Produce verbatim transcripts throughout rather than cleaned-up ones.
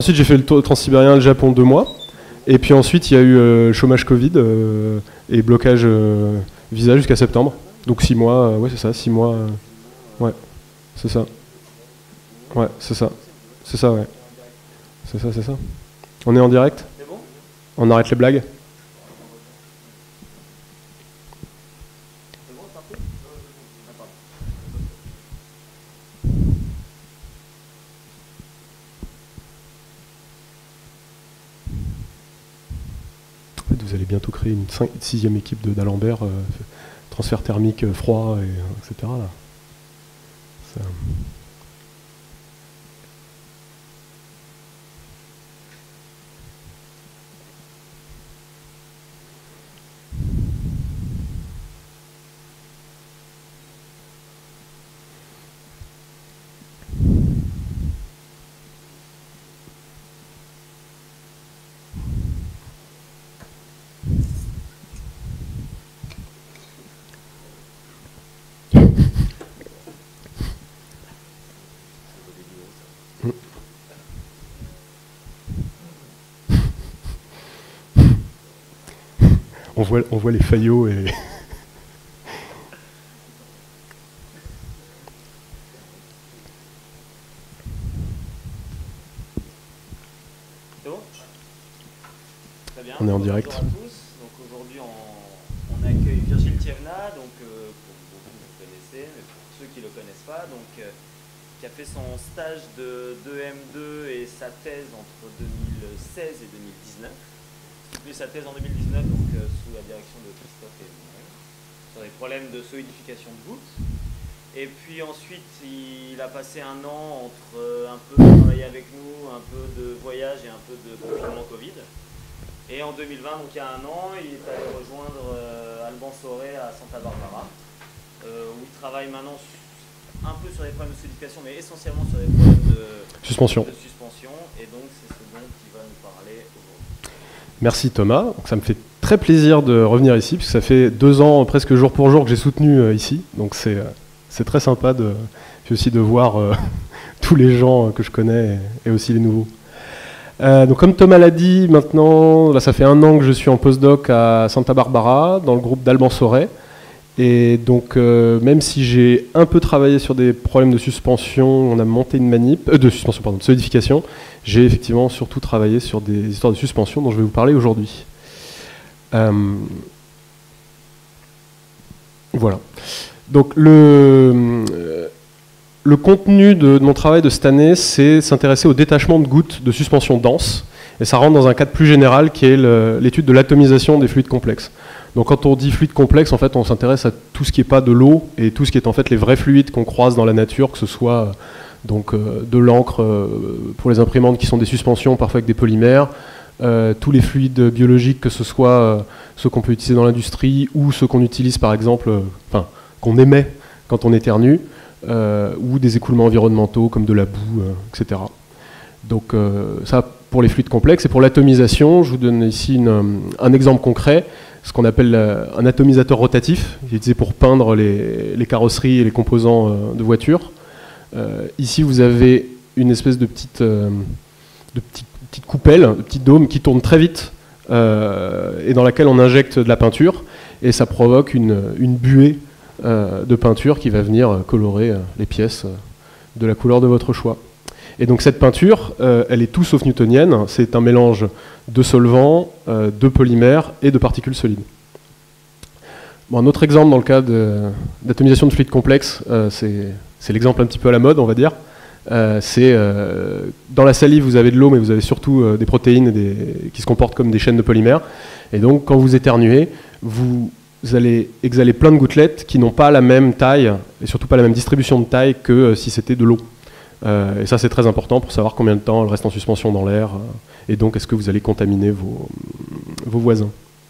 Ensuite, j'ai fait le Transsibérien, le Japon, deux mois. Et puis ensuite, il y a eu euh, chômage Covid euh, et blocage euh, visa jusqu'à septembre. Donc six mois, euh, ouais, c'est ça, six mois. Euh, ouais, c'est ça. Ouais, c'est ça. C'est ça, ouais. C'est ça, c'est ça. On est en direct ? C'est bon ? On arrête les blagues ? C'est bon, c'est parti ? En fait, vous allez bientôt créer une cinq, sixième équipe de d'Alembert, euh, transfert thermique, euh, froid, et, et cetera. Là. Ça... On voit, on voit les faillots et... C'est bon ? Très bien. On est en direct. Bonjour à tous. Donc aujourd'hui, on, on accueille Virgile Thievna, donc euh, pour beaucoup vous le connaissez, mais pour ceux qui ne le connaissent pas, donc euh, qui a fait son stage de deux M deux et sa thèse entre deux mille seize et deux mille dix-neuf. Puis sa thèse en deux mille dix-neuf, donc euh, sous la direction de Christophe et moi, sur des problèmes de solidification de gouttes. Et puis ensuite, il a passé un an entre euh, un peu de travailler avec nous, un peu de voyage et un peu de confinement Covid. Et en deux mille vingt, donc il y a un an, il est allé rejoindre euh, Alban Soré à Santa Barbara, euh, où il travaille maintenant un peu sur les problèmes de solidification, mais essentiellement sur les problèmes de suspension. De suspension. Et donc c'est ce dont il va nous parler aujourd'hui. Merci Thomas. Donc, ça me fait très plaisir de revenir ici, puisque ça fait deux ans presque jour pour jour que j'ai soutenu euh, ici. Donc c'est euh, c'est très sympa de, puis aussi de voir euh, tous les gens que je connais et, et aussi les nouveaux. Euh, donc comme Thomas l'a dit, maintenant, là, ça fait un an que je suis en postdoc à Santa Barbara, dans le groupe d'Alban Soré. Et donc, euh, même si j'ai un peu travaillé sur des problèmes de suspension, on a monté une manip, euh, de suspension, pardon, de solidification, j'ai effectivement surtout travaillé sur des histoires de suspension dont je vais vous parler aujourd'hui. Euh, voilà. Donc, le, euh, le contenu de, de mon travail de cette année, c'est s'intéresser au détachement de gouttes de suspension dense. Et ça rentre dans un cadre plus général qui est l'étude de l'atomisation des fluides complexes. Donc quand on dit fluide complexe, en fait, on s'intéresse à tout ce qui n'est pas de l'eau et tout ce qui est en fait les vrais fluides qu'on croise dans la nature, que ce soit donc, euh, de l'encre euh, pour les imprimantes qui sont des suspensions, parfois avec des polymères, euh, tous les fluides biologiques, que ce soit euh, ceux qu'on peut utiliser dans l'industrie ou ceux qu'on utilise par exemple, euh, enfin, qu'on émet quand on éternue, euh, ou des écoulements environnementaux comme de la boue, euh, et cetera. Donc euh, ça pour les fluides complexes. Et pour l'atomisation, je vous donne ici une, un exemple concret, ce qu'on appelle un atomisateur rotatif, utilisé pour peindre les, les carrosseries et les composants euh, de voitures. Euh, ici, vous avez une espèce de petite, euh, de petite, petite coupelle, de petit dôme qui tourne très vite euh, et dans laquelle on injecte de la peinture, et ça provoque une, une buée euh, de peinture qui va venir colorer euh, les pièces euh, de la couleur de votre choix. Et donc cette peinture, euh, elle est tout sauf newtonienne, c'est un mélange de solvants, euh, de polymères et de particules solides. Bon, un autre exemple dans le cas d'atomisation de, de fluides complexes, euh, c'est l'exemple un petit peu à la mode, on va dire. Euh, c'est euh, dans la salive, vous avez de l'eau, mais vous avez surtout euh, des protéines et des, qui se comportent comme des chaînes de polymères. Et donc quand vous éternuez, vous allez exhaler plein de gouttelettes qui n'ont pas la même taille, et surtout pas la même distribution de taille que euh, si c'était de l'eau. Euh, et ça, c'est très important pour savoir combien de temps elle reste en suspension dans l'air. Euh, et donc, est-ce que vous allez contaminer vos, vos voisins.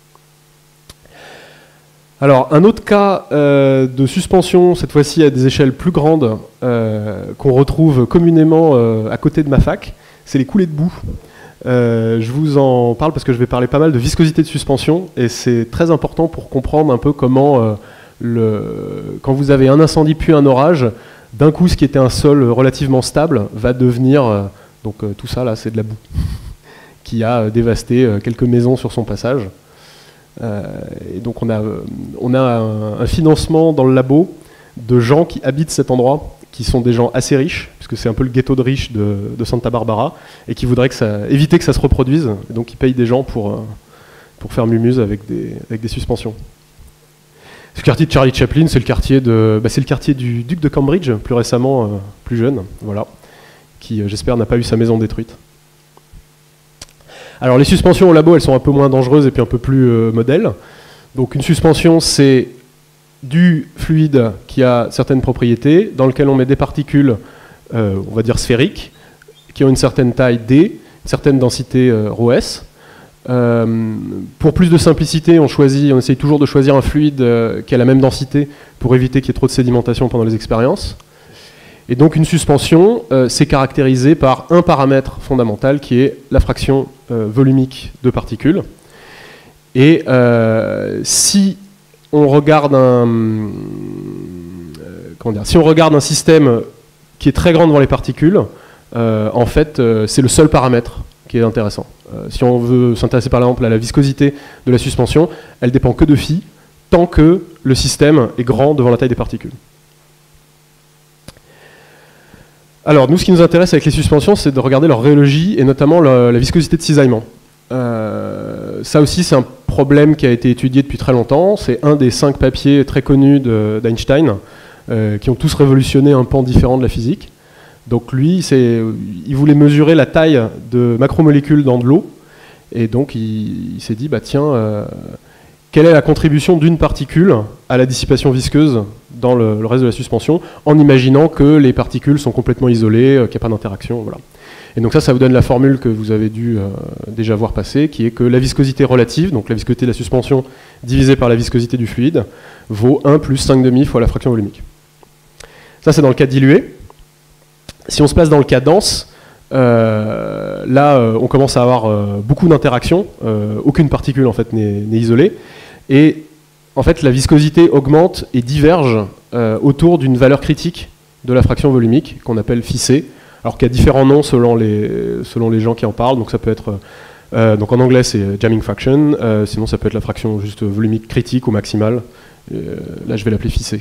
Alors, un autre cas euh, de suspension, cette fois-ci à des échelles plus grandes, euh, qu'on retrouve communément euh, à côté de ma fac, c'est les coulées de boue. Euh, je vous en parle parce que je vais parler pas mal de viscosité de suspension, et c'est très important pour comprendre un peu comment, euh, le, quand vous avez un incendie puis un orage, d'un coup, ce qui était un sol relativement stable va devenir euh, Donc euh, tout ça, là, c'est de la boue qui a euh, dévasté euh, quelques maisons sur son passage. Euh, et donc on a, euh, on a un, un financement dans le labo de gens qui habitent cet endroit, qui sont des gens assez riches, puisque c'est un peu le ghetto de riches de, de Santa Barbara, et qui voudraient que ça, éviter que ça se reproduise. Et donc ils payent des gens pour, euh, pour faire mumuse avec des, avec des suspensions. Ce quartier de Charlie Chaplin, c'est le quartier de, bah, c'est le quartier du duc de Cambridge, plus récemment, euh, plus jeune, voilà, qui, euh, j'espère, n'a pas eu sa maison détruite. Alors les suspensions au labo, elles sont un peu moins dangereuses et puis un peu plus euh, modèles. Donc une suspension, c'est du fluide qui a certaines propriétés, dans lequel on met des particules, euh, on va dire sphériques, qui ont une certaine taille D, une certaine densité euh, ρS. Euh, pour plus de simplicité, on choisit, on essaye toujours de choisir un fluide euh, qui a la même densité pour éviter qu'il y ait trop de sédimentation pendant les expériences. Et donc une suspension, euh, c'est caractérisé par un paramètre fondamental qui est la fraction euh, volumique de particules. Et euh, si on regarde un, euh, comment dire, si on regarde un système qui est très grand devant les particules, euh, en fait, euh, c'est le seul paramètre qui est intéressant. Euh, si on veut s'intéresser par exemple à la viscosité de la suspension, elle dépend que de phi, tant que le système est grand devant la taille des particules. Alors, nous, ce qui nous intéresse avec les suspensions, c'est de regarder leur rhéologie et notamment la, la viscosité de cisaillement. Euh, ça aussi, c'est un problème qui a été étudié depuis très longtemps. C'est un des cinq papiers très connus d'Einstein, euh, qui ont tous révolutionné un pan différent de la physique. Donc lui, il voulait mesurer la taille de macromolécules dans de l'eau, et donc il, il s'est dit, bah tiens, euh, quelle est la contribution d'une particule à la dissipation visqueuse dans le, le reste de la suspension, en imaginant que les particules sont complètement isolées, euh, qu'il n'y a pas d'interaction, voilà. Et donc ça, ça vous donne la formule que vous avez dû euh, déjà voir passer, qui est que la viscosité relative, donc la viscosité de la suspension divisée par la viscosité du fluide, vaut un plus cinq demi fois la fraction volumique. Ça, c'est dans le cas dilué. Si on se place dans le cas dense, euh, là, euh, on commence à avoir euh, beaucoup d'interactions. Euh, aucune particule, en fait, n'est isolée. Et, en fait, la viscosité augmente et diverge euh, autour d'une valeur critique de la fraction volumique, qu'on appelle phi c, alors qu'il y a différents noms selon les, selon les gens qui en parlent. Donc, ça peut être... Euh, donc, en anglais, c'est jamming fraction. Euh, sinon, ça peut être la fraction juste volumique critique ou maximale. Euh, là, je vais l'appeler phi c.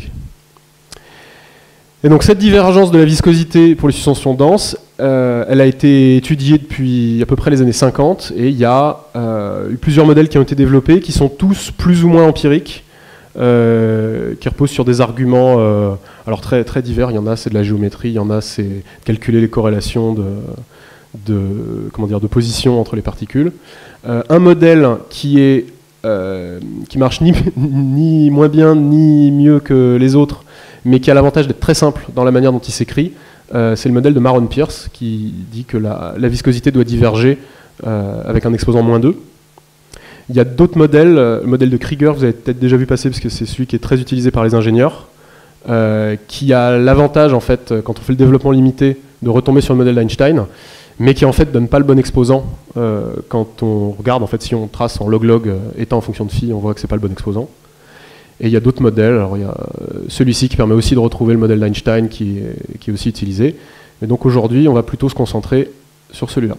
Et donc cette divergence de la viscosité pour les suspensions denses, euh, elle a été étudiée depuis à peu près les années cinquante, et il y a euh, eu plusieurs modèles qui ont été développés, qui sont tous plus ou moins empiriques, euh, qui reposent sur des arguments euh, alors très, très divers. Il y en a, c'est de la géométrie, il y en a, c'est calculer les corrélations de, de, comment dire, de position entre les particules. Euh, un modèle qui, est, euh, qui marche ni, ni moins bien ni mieux que les autres, mais qui a l'avantage d'être très simple dans la manière dont il s'écrit, euh, c'est le modèle de Maron-Pierce, qui dit que la, la viscosité doit diverger euh, avec un exposant moins deux. Il y a d'autres modèles, le modèle de Krieger, vous avez peut-être déjà vu passer, parce que c'est celui qui est très utilisé par les ingénieurs, euh, qui a l'avantage, en fait, quand on fait le développement limité, de retomber sur le modèle d'Einstein, mais qui en fait donne pas le bon exposant. Euh, quand on regarde, en fait, si on trace en log-log euh, étant en fonction de phi, on voit que c'est pas le bon exposant. Et il y a d'autres modèles. Alors, il y a celui-ci qui permet aussi de retrouver le modèle d'Einstein qui est, qui est aussi utilisé. Et donc aujourd'hui, on va plutôt se concentrer sur celui-là.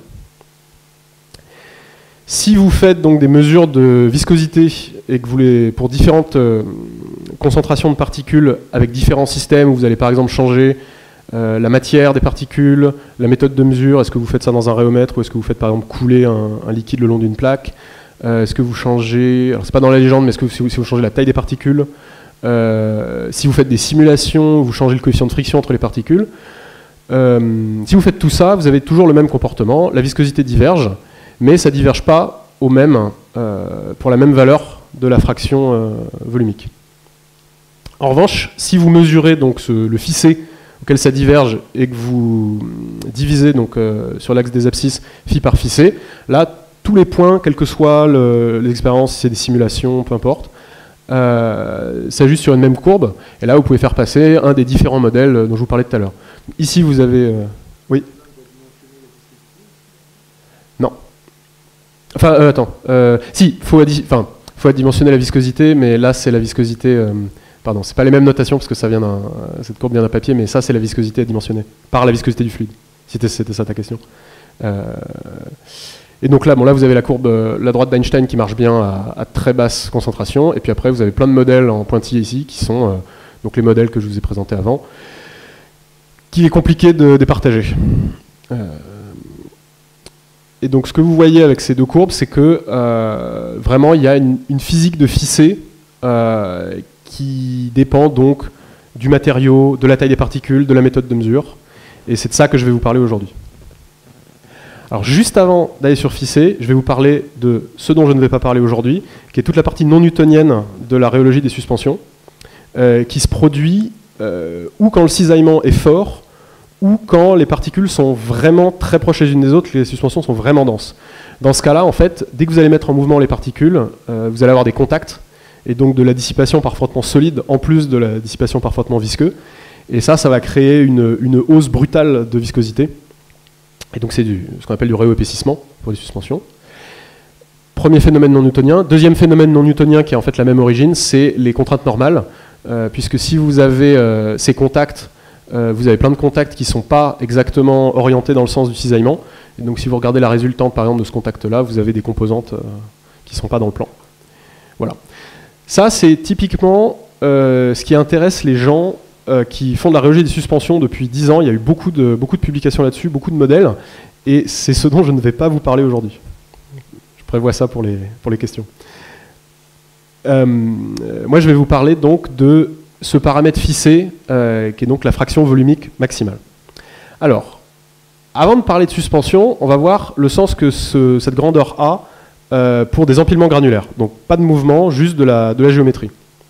Si vous faites donc des mesures de viscosité et que vous voulez, pour différentes euh, concentrations de particules avec différents systèmes, où vous allez par exemple changer euh, la matière des particules, la méthode de mesure, est-ce que vous faites ça dans un rhéomètre ou est-ce que vous faites par exemple couler un, un liquide le long d'une plaque? Euh, est-ce que vous changez, alors c'est pas dans la légende, mais est-ce que si vous, si vous changez la taille des particules, euh, si vous faites des simulations, vous changez le coefficient de friction entre les particules, euh, si vous faites tout ça, vous avez toujours le même comportement, la viscosité diverge, mais ça ne diverge pas au même, euh, pour la même valeur de la fraction euh, volumique. En revanche, si vous mesurez donc ce, le phi c auquel ça diverge et que vous divisez donc, euh, sur l'axe des abscisses phi par phi c, là, tous les points, quelles que soient le, les expériences, si c'est des simulations, peu importe, euh, s'ajustent sur une même courbe. Et là, vous pouvez faire passer un des différents modèles dont je vous parlais tout à l'heure. Ici, vous avez... Euh, oui. Non. Enfin, euh, attends. Euh, si, il faut, enfin, faut addimensionner la viscosité, mais là, c'est la viscosité... Euh, pardon, c'est pas les mêmes notations, parce que ça vient d'un, cette courbe vient d'un papier, mais ça, c'est la viscosité addimensionnée, par la viscosité du fluide, si c'était ça ta question. Euh, et donc là, bon, là, vous avez la courbe, la droite d'Einstein qui marche bien à, à très basse concentration, et puis après, vous avez plein de modèles en pointillés ici, qui sont euh, donc les modèles que je vous ai présentés avant, qu'il est compliqué de départager. Euh, et donc ce que vous voyez avec ces deux courbes, c'est que euh, vraiment, il y a une, une physique de Fissé euh, qui dépend donc du matériau, de la taille des particules, de la méthode de mesure, et c'est de ça que je vais vous parler aujourd'hui. Alors juste avant d'aller sur Fissé, je vais vous parler de ce dont je ne vais pas parler aujourd'hui, qui est toute la partie non newtonienne de la rhéologie des suspensions, euh, qui se produit euh, ou quand le cisaillement est fort, ou quand les particules sont vraiment très proches les unes des autres, les suspensions sont vraiment denses. Dans ce cas-là, en fait, dès que vous allez mettre en mouvement les particules, euh, vous allez avoir des contacts, et donc de la dissipation par frottement solide, en plus de la dissipation par frottement visqueux, et ça, ça va créer une, une hausse brutale de viscosité. Et donc c'est ce qu'on appelle du réépaississement pour les suspensions. Premier phénomène non newtonien. Deuxième phénomène non newtonien qui a en fait la même origine, c'est les contraintes normales, euh, puisque si vous avez euh, ces contacts, euh, vous avez plein de contacts qui ne sont pas exactement orientés dans le sens du cisaillement. Et donc si vous regardez la résultante par exemple de ce contact-là, vous avez des composantes euh, qui ne sont pas dans le plan. Voilà. Ça c'est typiquement euh, ce qui intéresse les gens Euh, qui font de la rhéologie des suspensions depuis dix ans. Il y a eu beaucoup de, beaucoup de publications là-dessus, beaucoup de modèles, et c'est ce dont je ne vais pas vous parler aujourd'hui. Je prévois ça pour les, pour les questions. Euh, moi, je vais vous parler donc de ce paramètre Fissé, euh, qui est donc la fraction volumique maximale. Alors, avant de parler de suspension, on va voir le sens que ce, cette grandeur a euh, pour des empilements granulaires. Donc, pas de mouvement, juste de la, de la géométrie.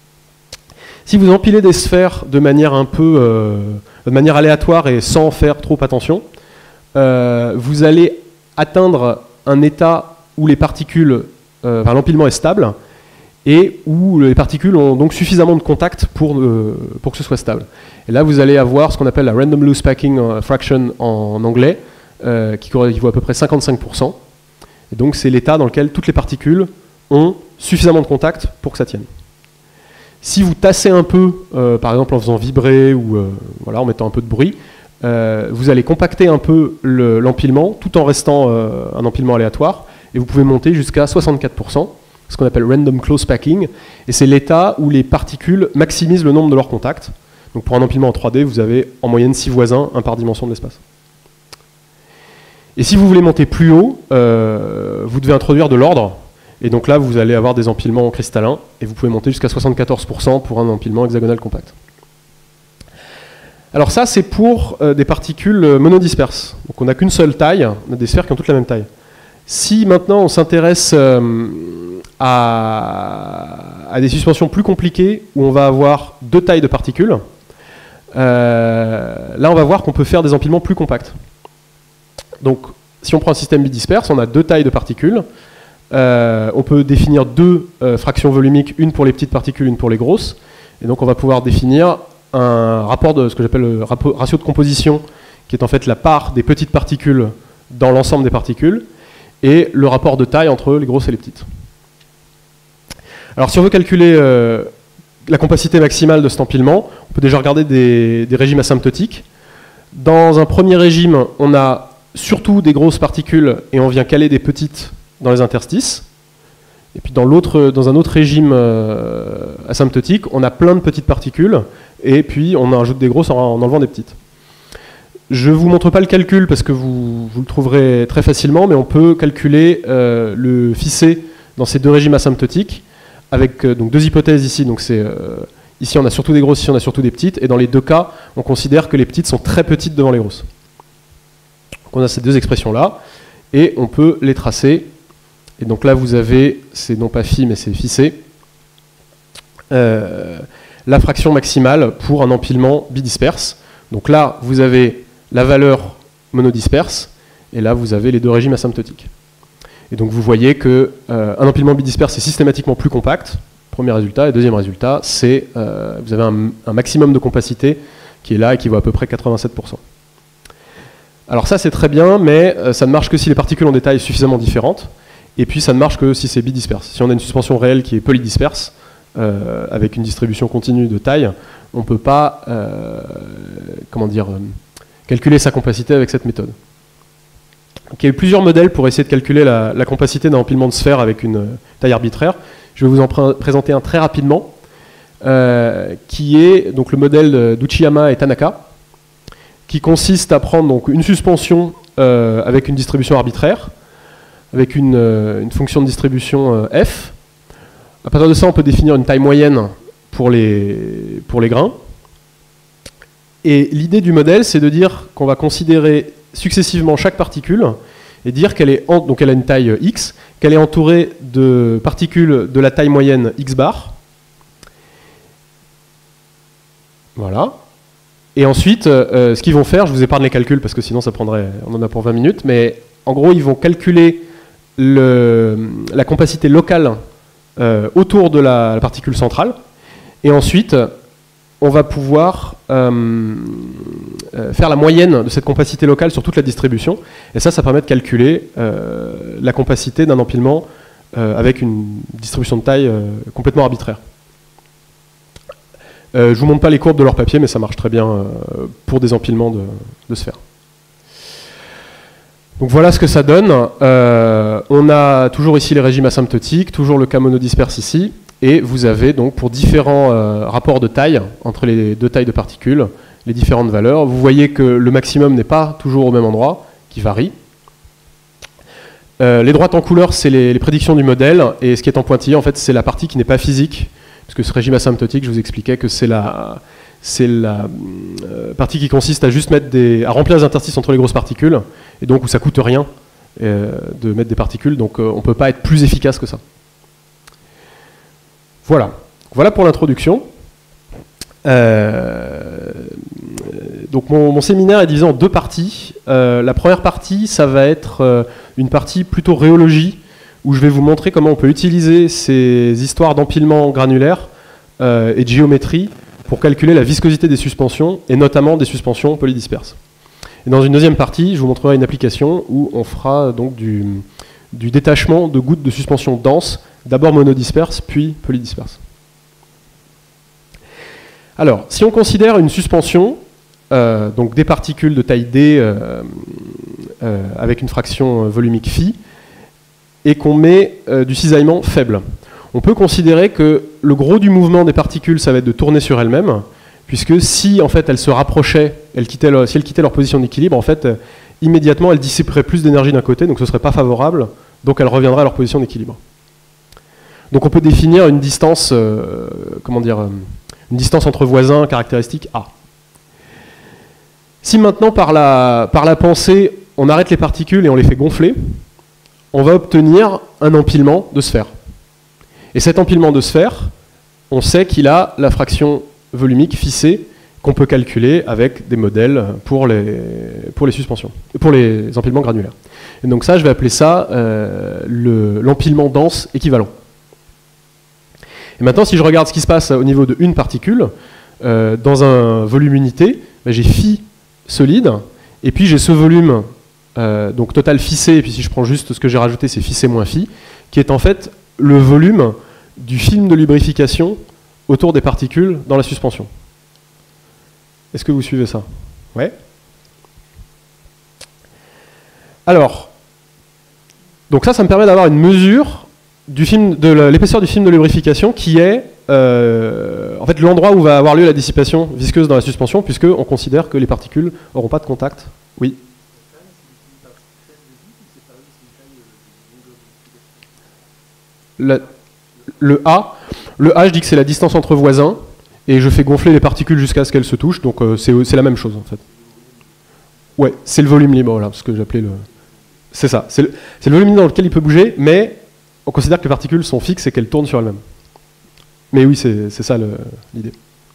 Si vous empilez des sphères de manière un peu, euh, de manière aléatoire et sans faire trop attention, euh, vous allez atteindre un état où les particules, euh, enfin, l'empilement est stable et où les particules ont donc suffisamment de contact pour, euh, pour que ce soit stable. Et là, vous allez avoir ce qu'on appelle la random loose packing fraction en anglais, euh, qui correspond à peu près cinquante-cinq pour cent. Et donc, c'est l'état dans lequel toutes les particules ont suffisamment de contact pour que ça tienne. Si vous tassez un peu, euh, par exemple en faisant vibrer ou euh, voilà, en mettant un peu de bruit, euh, vous allez compacter un peu l'empilement tout en restant euh, un empilement aléatoire et vous pouvez monter jusqu'à soixante-quatre pour cent, ce qu'on appelle random close packing, et c'est l'état où les particules maximisent le nombre de leurs contacts. Donc pour un empilement en trois D, vous avez en moyenne six voisins, un par dimension de l'espace. Et si vous voulez monter plus haut, euh, vous devez introduire de l'ordre. Et donc là, vous allez avoir des empilements cristallins, et vous pouvez monter jusqu'à soixante-quatorze pour cent pour un empilement hexagonal compact. Alors ça, c'est pour euh, des particules monodisperses. Donc on n'a qu'une seule taille, on a des sphères qui ont toutes la même taille. Si maintenant on s'intéresse euh, à, à des suspensions plus compliquées, où on va avoir deux tailles de particules, euh, là on va voir qu'on peut faire des empilements plus compacts. Donc si on prend un système bidisperse, on a deux tailles de particules. Euh, on peut définir deux euh, fractions volumiques, une pour les petites particules, une pour les grosses. Et donc on va pouvoir définir un rapport de ce que j'appelle le ratio de composition, qui est en fait la part des petites particules dans l'ensemble des particules, et le rapport de taille entre les grosses et les petites. Alors si on veut calculer euh, la compacité maximale de cet empilement, on peut déjà regarder des, des régimes asymptotiques. Dans un premier régime, on a surtout des grosses particules et on vient caler des petites dans les interstices. Et puis dans, l'autre, dans un autre régime euh, asymptotique, on a plein de petites particules, et puis on ajoute des grosses en, en enlevant des petites. Je ne vous montre pas le calcul parce que vous, vous le trouverez très facilement, mais on peut calculer euh, le Fissé dans ces deux régimes asymptotiques, avec euh, donc deux hypothèses ici. Donc c'est, euh, ici on a surtout des grosses, ici on a surtout des petites, et dans les deux cas, on considère que les petites sont très petites devant les grosses. Donc on a ces deux expressions-là, et on peut les tracer. Et donc là, vous avez, c'est non pas phi, mais c'est Fissé, euh, la fraction maximale pour un empilement bidisperse. Donc là, vous avez la valeur monodisperse, et là, vous avez les deux régimes asymptotiques. Et donc vous voyez qu'un euh, empilement bidisperse est systématiquement plus compact, premier résultat, et deuxième résultat, c'est euh, vous avez un, un maximum de compacité qui est là et qui vaut à peu près quatre-vingt-sept pour cent. Alors ça, c'est très bien, mais euh, ça ne marche que si les particules ont des tailles suffisamment différentes. Et puis ça ne marche que si c'est bidisperse. Si on a une suspension réelle qui est polydisperse, euh, avec une distribution continue de taille, on ne peut pas euh, comment dire, euh, calculer sa compacité avec cette méthode. il y a eu plusieurs modèles pour essayer de calculer la, la compacité d'un empilement de sphères avec une taille arbitraire. Je vais vous en pr présenter un très rapidement, euh, qui est donc le modèle d'Uchiyama et Tanaka, qui consiste à prendre donc, une suspension euh, avec une distribution arbitraire, avec une, euh, une fonction de distribution euh, f. À partir de ça, on peut définir une taille moyenne pour les, pour les grains. Et l'idée du modèle, c'est de dire qu'on va considérer successivement chaque particule et dire qu'elle est en, donc elle a une taille x, qu'elle est entourée de particules de la taille moyenne x bar. Voilà. Et ensuite, euh, ce qu'ils vont faire, je vous épargne les calculs parce que sinon ça prendrait, on en a pour vingt minutes, mais en gros, ils vont calculer le, la compacité locale euh, autour de la, la particule centrale. Et ensuite, on va pouvoir euh, euh, faire la moyenne de cette compacité locale sur toute la distribution. Et ça, ça permet de calculer euh, la compacité d'un empilement euh, avec une distribution de taille euh, complètement arbitraire. Euh, je ne vous montre pas les courbes de leur papier, mais ça marche très bien euh, pour des empilements de, de sphères. Donc voilà ce que ça donne. Euh, on a toujours ici les régimes asymptotiques, toujours le cas monodisperse ici. Et vous avez donc pour différents euh, rapports de taille entre les deux tailles de particules, les différentes valeurs. Vous voyez que le maximum n'est pas toujours au même endroit, qui varie. Euh, les droites en couleur, c'est les, les prédictions du modèle, et ce qui est en pointillé, en fait, c'est la partie qui n'est pas physique, parce que ce régime asymptotique, je vous expliquais que c'est la, c'est la euh, partie qui consiste à juste mettre des, à remplir les interstices entre les grosses particules, et donc où ça coûte rien euh, de mettre des particules, donc euh, on ne peut pas être plus efficace que ça. Voilà, voilà pour l'introduction. Euh, donc mon, mon séminaire est divisé en deux parties. Euh, la première partie, ça va être euh, une partie plutôt rhéologie, où je vais vous montrer comment on peut utiliser ces histoires d'empilement granulaire euh, et de géométrie pour calculer la viscosité des suspensions, et notamment des suspensions polydisperses. Et dans une deuxième partie, je vous montrerai une application où on fera donc du, du détachement de gouttes de suspension dense, d'abord monodisperse, puis polydisperse. Alors, si on considère une suspension, euh, donc des particules de taille D euh, euh, avec une fraction volumique phi, et qu'on met euh, du cisaillement faible, on peut considérer que le gros du mouvement des particules, ça va être de tourner sur elles-mêmes, puisque si en fait elles se rapprochaient, elles quittaient leur, si elles quittaient leur position d'équilibre, en fait, euh, immédiatement elles dissiperaient plus d'énergie d'un côté, donc ce ne serait pas favorable, donc elles reviendraient à leur position d'équilibre. Donc on peut définir une distance, euh, comment dire, euh, une distance entre voisins caractéristique A. Si maintenant par la, par la pensée, on arrête les particules et on les fait gonfler, on va obtenir un empilement de sphères. Et cet empilement de sphères, on sait qu'il a la fraction volumique phi c qu'on peut calculer avec des modèles pour les, pour les suspensions, pour les empilements granulaires. Et donc ça, je vais appeler ça euh, l'empilement dense équivalent. Et maintenant, si je regarde ce qui se passe au niveau de une particule, euh, dans un volume unité, ben, j'ai phi solide, et puis j'ai ce volume, euh, donc total phi c, et puis si je prends juste ce que j'ai rajouté, c'est phi c moins phi, qui est en fait le volume du film de lubrification autour des particules dans la suspension. Est-ce que vous suivez ça? Ouais. Alors, donc ça, ça me permet d'avoir une mesure du film, de l'épaisseur du film de lubrification qui est euh, en fait l'endroit où va avoir lieu la dissipation visqueuse dans la suspension, puisqu'on considère que les particules n'auront pas de contact. Oui. La, le A, le A, je dis que c'est la distance entre voisins, et je fais gonfler les particules jusqu'à ce qu'elles se touchent, donc euh, c'est la même chose en fait. Ouais, c'est le volume libre, voilà, ce que j'appelais le... C'est ça, c'est le, le volume libre dans lequel il peut bouger, mais on considère que les particules sont fixes et qu'elles tournent sur elles-mêmes. Mais oui, c'est ça l'idée.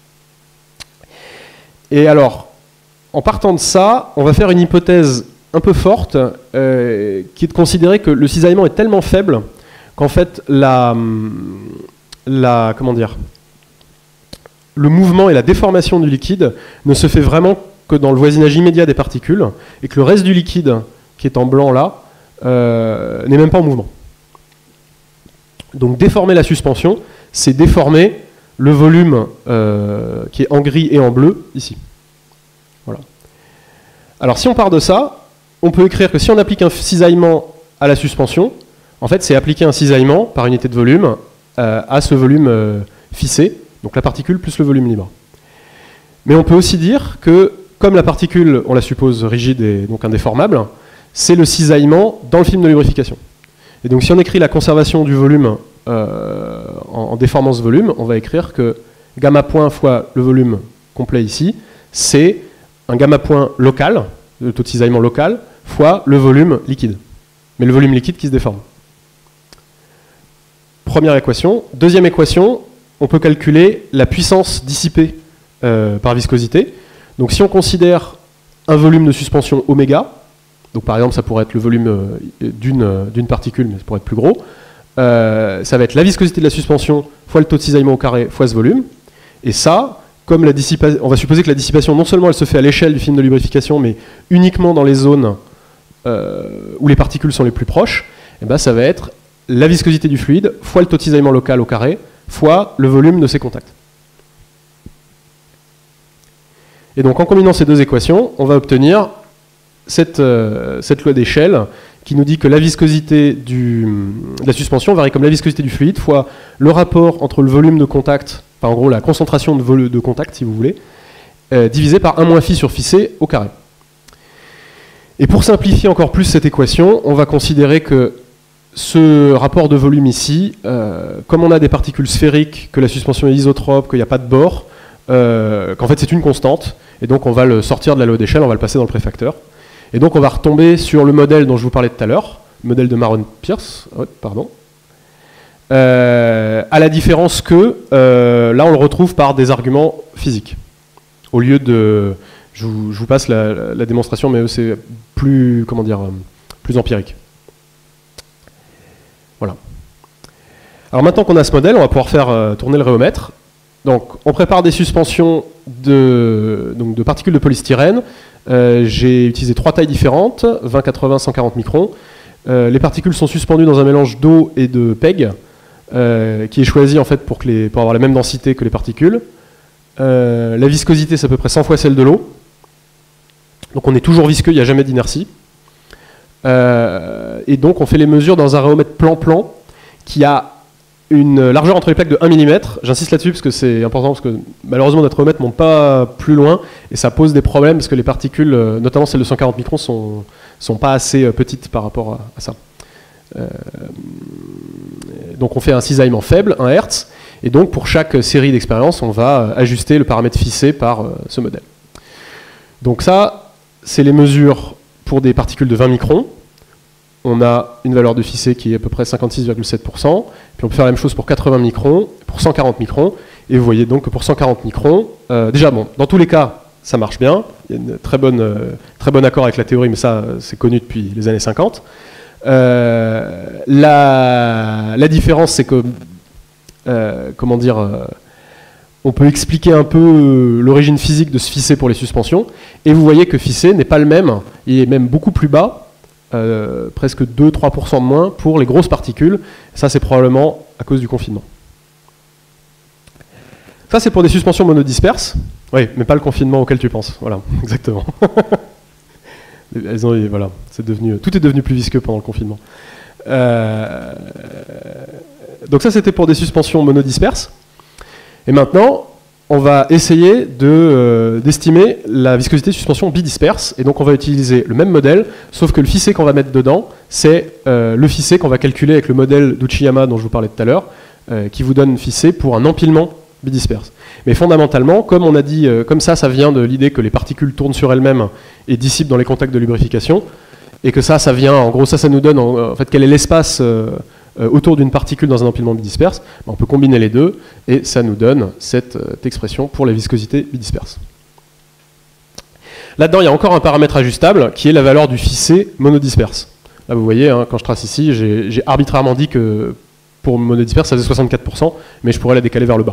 Et alors, en partant de ça, on va faire une hypothèse un peu forte, euh, qui est de considérer que le cisaillement est tellement faible qu'en fait, la, la, comment dire, le mouvement et la déformation du liquide ne se fait vraiment que dans le voisinage immédiat des particules, et que le reste du liquide, qui est en blanc là, euh, n'est même pas en mouvement. Donc déformer la suspension, c'est déformer le volume euh, qui est en gris et en bleu, ici. Voilà. Alors si on part de ça, on peut écrire que si on applique un cisaillement à la suspension, en fait, c'est appliquer un cisaillement par unité de volume euh, à ce volume euh, fissé, donc la particule plus le volume libre. Mais on peut aussi dire que, comme la particule, on la suppose rigide et donc indéformable, c'est le cisaillement dans le film de lubrification. Et donc si on écrit la conservation du volume euh, en, en déformant ce volume, on va écrire que gamma point fois le volume complet ici, c'est un gamma point local, le taux de cisaillement local, fois le volume liquide. Mais le volume liquide qui se déforme. Première équation. Deuxième équation, on peut calculer la puissance dissipée euh, par viscosité. Donc si on considère un volume de suspension oméga, donc par exemple ça pourrait être le volume euh, d'une euh, d'une particule, mais ça pourrait être plus gros, euh, ça va être la viscosité de la suspension fois le taux de cisaillement au carré fois ce volume. Et ça, comme la dissipation, on va supposer que la dissipation non seulement elle se fait à l'échelle du film de lubrification, mais uniquement dans les zones euh, où les particules sont les plus proches, et ben ça va être la viscosité du fluide fois le taux de cisaillement local au carré fois le volume de ses contacts. Et donc en combinant ces deux équations, on va obtenir cette, euh, cette loi d'échelle qui nous dit que la viscosité du, de la suspension varie comme la viscosité du fluide fois le rapport entre le volume de contact, enfin en gros la concentration de, vol de contact si vous voulez, euh, divisé par un moins phi sur phi c au carré. Et pour simplifier encore plus cette équation, on va considérer que ce rapport de volume ici, euh, comme on a des particules sphériques, que la suspension est isotrope, qu'il n'y a pas de bord, euh, qu'en fait c'est une constante, et donc on va le sortir de la loi d'échelle, on va le passer dans le préfacteur. Et donc on va retomber sur le modèle dont je vous parlais tout à l'heure, le modèle de Maron-Pierce, oh, pardon, euh, à la différence que euh, là on le retrouve par des arguments physiques. Au lieu de... Je vous, je vous passe la, la, la démonstration, mais c'est plus, comment dire, plus empirique. Voilà. Alors maintenant qu'on a ce modèle, on va pouvoir faire euh, tourner le réomètre. Donc on prépare des suspensions de, donc de particules de polystyrène. Euh, j'ai utilisé trois tailles différentes, vingt, quatre-vingts, cent quarante microns. Euh, les particules sont suspendues dans un mélange d'eau et de P E G, euh, qui est choisi en fait pour, que les, pour avoir la même densité que les particules. Euh, la viscosité, c'est à peu près cent fois celle de l'eau. Donc on est toujours visqueux, il n'y a jamais d'inertie. Euh, et donc on fait les mesures dans un réomètre plan-plan qui a une largeur entre les plaques de un millimètre. J'insiste là-dessus parce que c'est important, parce que malheureusement notre réomètre ne monte pas plus loin et ça pose des problèmes parce que les particules, notamment celles de cent quarante microns, sont, sont pas assez petites par rapport à, à ça. Euh, donc on fait un cisaillement faible, un hertz, et donc pour chaque série d'expériences, on va ajuster le paramètre fissé par euh, ce modèle. Donc ça, c'est les mesures pour des particules de vingt microns. On a une valeur de fissé qui est à peu près cinquante-six virgule sept pour cent. Puis on peut faire la même chose pour quatre-vingts microns, pour cent quarante microns. Et vous voyez donc que pour cent quarante microns, euh, déjà, bon, dans tous les cas, ça marche bien. Il y a un très, bonne, euh, très bon accord avec la théorie, mais ça, c'est connu depuis les années cinquante. Euh, la, la différence, c'est que, euh, comment dire, euh, on peut expliquer un peu l'origine physique de ce fissé pour les suspensions. Et vous voyez que fissé n'est pas le même, il est même beaucoup plus bas. Euh, presque deux à trois pour cent de moins pour les grosses particules. Ça, c'est probablement à cause du confinement. Ça, c'est pour des suspensions monodisperses. Oui, mais pas le confinement auquel tu penses. Voilà, exactement. Elles ont, voilà, c'est devenu, tout est devenu plus visqueux pendant le confinement. Euh, donc ça, c'était pour des suspensions monodisperses. Et maintenant, on va essayer de, euh, d'estimer la viscosité de suspension bidisperse. Et donc on va utiliser le même modèle, sauf que le fissé qu'on va mettre dedans, c'est euh, le fissé qu'on va calculer avec le modèle d'Uchiyama dont je vous parlais tout à l'heure, euh, qui vous donne fissé pour un empilement bidisperse. Mais fondamentalement, comme on a dit, euh, comme ça, ça vient de l'idée que les particules tournent sur elles-mêmes et dissipent dans les contacts de lubrification, et que ça, ça vient, en gros, ça, ça nous donne en, en fait quel est l'espace euh, autour d'une particule dans un empilement bidisperse, on peut combiner les deux et ça nous donne cette euh, expression pour la viscosité bidisperse. Là-dedans, il y a encore un paramètre ajustable qui est la valeur du fissé monodisperse. Là, vous voyez, hein, quand je trace ici, j'ai arbitrairement dit que pour monodisperse, ça faisait soixante-quatre pour cent, mais je pourrais la décaler vers le bas.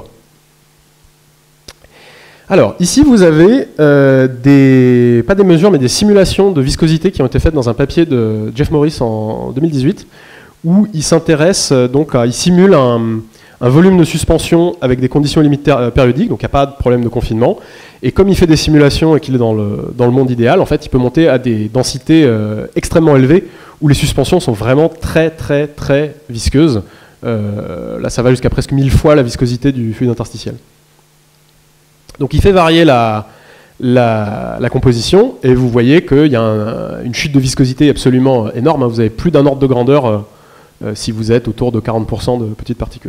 Alors, ici, vous avez euh, des, pas des mesures, mais des simulations de viscosité qui ont été faites dans un papier de Jeff Morris en deux mille dix-huit, où il s'intéresse, donc, à, il simule un, un volume de suspension avec des conditions limites périodiques, donc il n'y a pas de problème de confinement. Et comme il fait des simulations et qu'il est dans le, dans le monde idéal, en fait, il peut monter à des densités euh, extrêmement élevées où les suspensions sont vraiment très, très, très visqueuses. Euh, là, ça va jusqu'à presque mille fois la viscosité du fluide interstitiel. Donc il fait varier la, la, la composition, et vous voyez qu'il y a un, une chute de viscosité absolument énorme. Hein. Vous avez plus d'un ordre de grandeur euh, euh, si vous êtes autour de quarante pour cent de petites particules.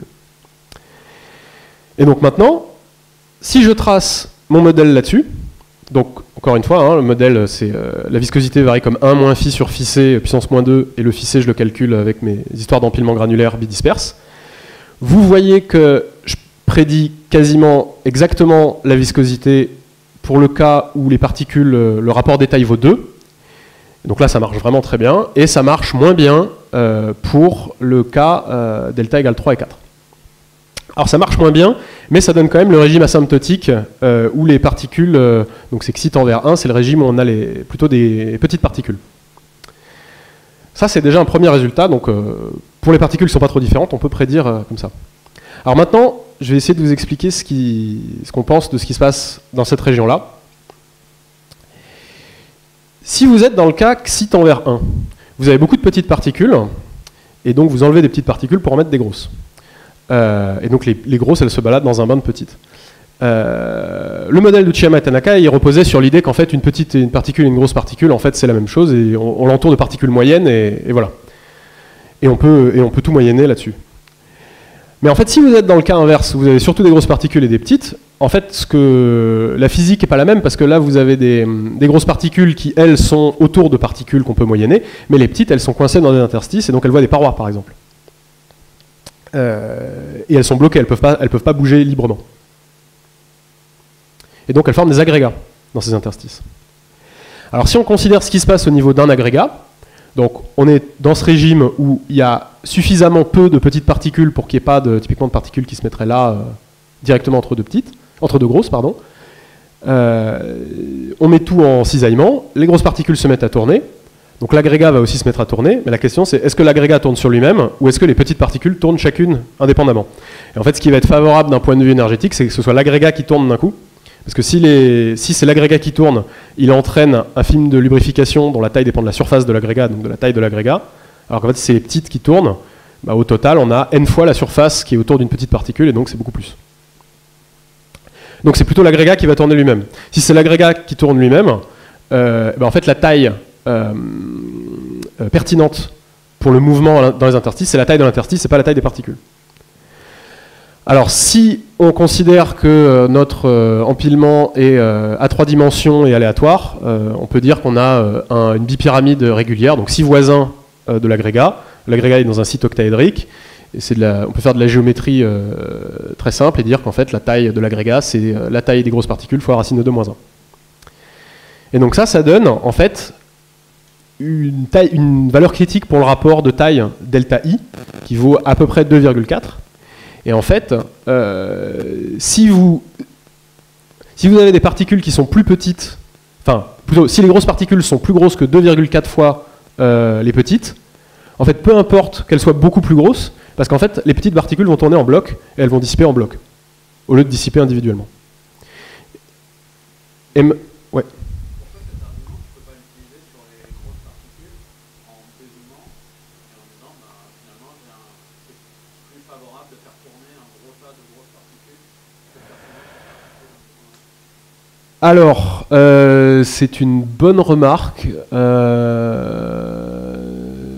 Et donc maintenant, si je trace mon modèle là-dessus, donc encore une fois, hein, le modèle, c'est euh, la viscosité varie comme un moins phi sur phi c puissance moins deux, et le phi c je le calcule avec mes histoires d'empilement granulaire bidisperse. Vous voyez que je prédit quasiment exactement la viscosité pour le cas où les particules, le rapport d'étail vaut deux. Donc là, ça marche vraiment très bien. Et ça marche moins bien euh, pour le cas euh, delta égale trois et quatre. Alors ça marche moins bien, mais ça donne quand même le régime asymptotique euh, où les particules, euh, donc c'est xi tend vers un, c'est le régime où on a les, plutôt des petites particules. Ça, c'est déjà un premier résultat. Donc euh, pour les particules qui ne sont pas trop différentes, on peut prédire euh, comme ça. Alors maintenant, je vais essayer de vous expliquer ce qui, ce qu'on pense de ce qui se passe dans cette région-là. Si vous êtes dans le cas xi tend vers un, vous avez beaucoup de petites particules, et donc vous enlevez des petites particules pour en mettre des grosses. Euh, et donc les, les grosses, elles se baladent dans un bain de petites. Euh, le modèle de Chiyama et Tanaka, il reposait sur l'idée qu'en fait une petite une particule et une grosse particule, en fait c'est la même chose, et on, on l'entoure de particules moyennes, et, et voilà. Et on peut, et on peut tout moyenner là-dessus. Mais en fait, si vous êtes dans le cas inverse, vous avez surtout des grosses particules et des petites, en fait, ce que, la physique n'est pas la même, parce que là, vous avez des, des grosses particules qui, elles, sont autour de particules qu'on peut moyenner, mais les petites, elles sont coincées dans des interstices, et donc elles voient des parois, par exemple. Euh, et elles sont bloquées, elles ne peuvent pas, elles peuvent pas bouger librement. Et donc elles forment des agrégats dans ces interstices. Alors si on considère ce qui se passe au niveau d'un agrégat, donc on est dans ce régime où il y a suffisamment peu de petites particules pour qu'il n'y ait pas de, typiquement de particules qui se mettraient là euh, directement entre deux petites, entre deux grosses, pardon. Euh, on met tout en cisaillement, les grosses particules se mettent à tourner, donc l'agrégat va aussi se mettre à tourner, mais la question c'est est-ce que l'agrégat tourne sur lui-même ou est-ce que les petites particules tournent chacune indépendamment? Et en fait ce qui va être favorable d'un point de vue énergétique, c'est que ce soit l'agrégat qui tourne d'un coup, parce que si, les, si c'est l'agrégat qui tourne, il entraîne un film de lubrification dont la taille dépend de la surface de l'agrégat, donc de la taille de l'agrégat, alors qu'en fait si c'est les petites qui tournent, bah, au total on a n fois la surface qui est autour d'une petite particule, et donc c'est beaucoup plus. Donc c'est plutôt l'agrégat qui va tourner lui-même. Si c'est l'agrégat qui tourne lui-même, euh, bah, en fait la taille euh, euh, pertinente pour le mouvement dans les interstices, c'est la taille de l'interstice, c'est pas la taille des particules. Alors si on considère que euh, notre euh, empilement est euh, à trois dimensions et aléatoire, euh, on peut dire qu'on a euh, un, une bipyramide régulière, donc six voisins euh, de l'agrégat. L'agrégat est dans un site octaédrique. Et c'est de la, on peut faire de la géométrie euh, très simple et dire qu'en fait la taille de l'agrégat c'est euh, la taille des grosses particules fois racine de deux moins un. Et donc ça, ça donne en fait une, taille, une valeur critique pour le rapport de taille delta I qui vaut à peu près deux virgule quatre. Et en fait, euh, si, vous, si vous avez des particules qui sont plus petites, enfin, plutôt, si les grosses particules sont plus grosses que deux virgule quatre fois euh, les petites, en fait, peu importe qu'elles soient beaucoup plus grosses, parce qu'en fait, les petites particules vont tourner en bloc, et elles vont dissiper en bloc, au lieu de dissiper individuellement. Et m ouais. Alors, euh, c'est une bonne remarque. Euh,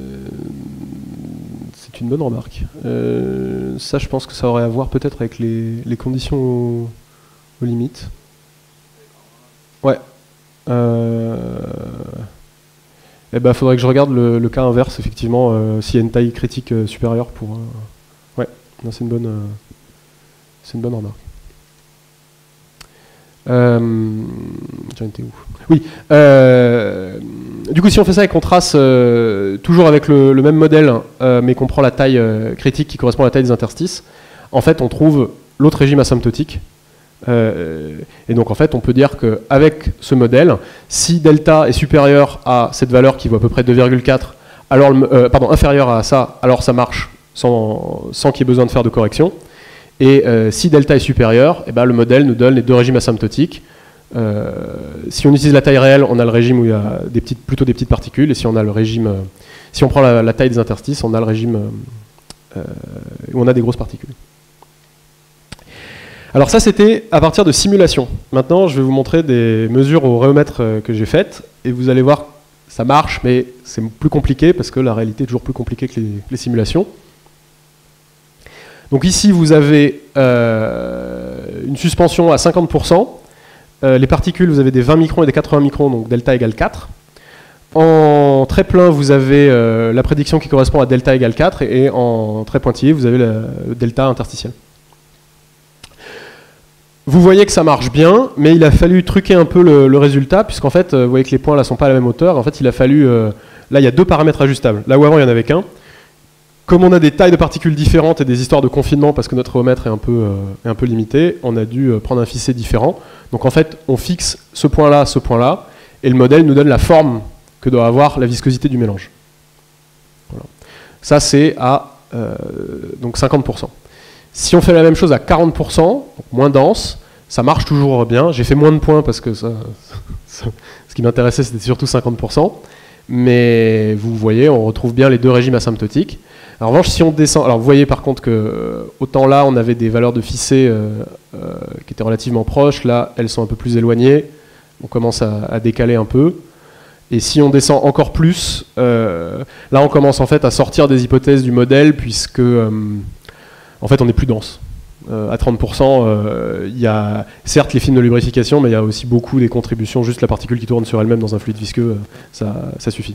c'est une bonne remarque. Euh, ça, je pense que ça aurait à voir peut-être avec les, les conditions aux, aux limites. Ouais. Euh, eh ben, faudrait que je regarde le, le cas inverse, effectivement, euh, s'il y a une taille critique euh, supérieure pour. Euh, ouais, c'est une bonne, euh, c'est une bonne remarque. Euh, J'en étais où? Oui. Euh, du coup, si on fait ça et qu'on trace euh, toujours avec le, le même modèle, euh, mais qu'on prend la taille euh, critique qui correspond à la taille des interstices, en fait, on trouve l'autre régime asymptotique. Euh, et donc, en fait, on peut dire qu'avec ce modèle, si delta est supérieur à cette valeur qui vaut à peu près deux virgule quatre, alors, euh, pardon, inférieur à ça, alors ça marche sans, sans qu'il y ait besoin de faire de correction. Et euh, si delta est supérieur, eh ben, le modèle nous donne les deux régimes asymptotiques. Euh, si on utilise la taille réelle, on a le régime où il y a des petites, plutôt des petites particules, et si on a le régime, euh, si on prend la, la taille des interstices, on a le régime euh, où on a des grosses particules. Alors ça, c'était à partir de simulations. Maintenant, je vais vous montrer des mesures au rhéomètre que j'ai faites, et vous allez voir, ça marche, mais c'est plus compliqué, parce que la réalité est toujours plus compliquée que les, les simulations. Donc ici, vous avez euh, une suspension à cinquante pour cent. Euh, les particules, vous avez des vingt microns et des quatre-vingts microns, donc delta égale quatre. En très plein, vous avez euh, la prédiction qui correspond à delta égale quatre, et, et en très pointillé, vous avez le, le delta interstitiel. Vous voyez que ça marche bien, mais il a fallu truquer un peu le, le résultat, puisqu'en fait, vous voyez que les points là sont pas à la même hauteur. En fait, il a fallu... Euh, là, il y a deux paramètres ajustables. Là où avant, il n'y en avait qu'un. Comme on a des tailles de particules différentes et des histoires de confinement, parce que notre rhéomètre est un peu, euh, est un peu limité, on a dû euh, prendre un fichier différent. Donc en fait, on fixe ce point-là, ce point-là, et le modèle nous donne la forme que doit avoir la viscosité du mélange. Voilà. Ça, c'est à euh, donc cinquante pour cent. Si on fait la même chose à quarante pour cent, donc moins dense, ça marche toujours bien. J'ai fait moins de points parce que ça, ça, ce qui m'intéressait, c'était surtout cinquante pour cent. Mais vous voyez, on retrouve bien les deux régimes asymptotiques. En revanche, si on descend... Alors vous voyez par contre que, euh, autant là, on avait des valeurs de Fichet euh, euh, qui étaient relativement proches. Là, elles sont un peu plus éloignées. On commence à, à décaler un peu. Et si on descend encore plus, euh, là, on commence en fait à sortir des hypothèses du modèle, puisque, euh, en fait, on est plus dense. Euh, à trente pour cent, euh, il y a certes les films de lubrification, mais il y a aussi beaucoup des contributions, juste la particule qui tourne sur elle-même dans un fluide visqueux, euh, ça, ça suffit.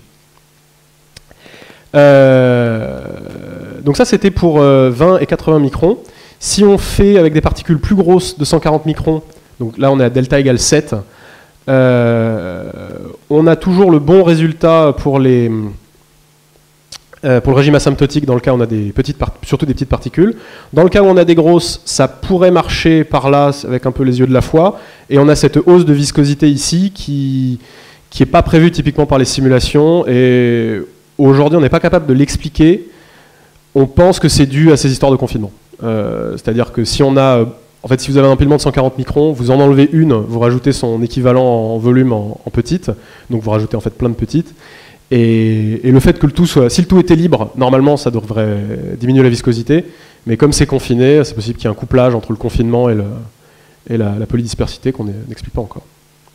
Euh, donc ça, c'était pour euh, vingt et quatre-vingts microns. Si on fait avec des particules plus grosses de cent quarante microns, donc là on est à delta égale sept, euh, on a toujours le bon résultat pour les... Euh, pour le régime asymptotique, dans le cas où on a des petites surtout des petites particules. Dans le cas où on a des grosses, ça pourrait marcher par là avec un peu les yeux de la foi. Et on a cette hausse de viscosité ici qui qui n'est pas prévue typiquement par les simulations. Et aujourd'hui, on n'est pas capable de l'expliquer. On pense que c'est dû à ces histoires de confinement. Euh, C'est-à-dire que si on a... En fait, si vous avez un empilement de cent quarante microns, vous en enlevez une, vous rajoutez son équivalent en volume en, en petite. Donc vous rajoutez en fait plein de petites. Et, et le fait que le tout soit, si le tout était libre, normalement ça devrait diminuer la viscosité, mais comme c'est confiné, c'est possible qu'il y ait un couplage entre le confinement et, le, et la, la polydispersité qu'on n'explique pas encore.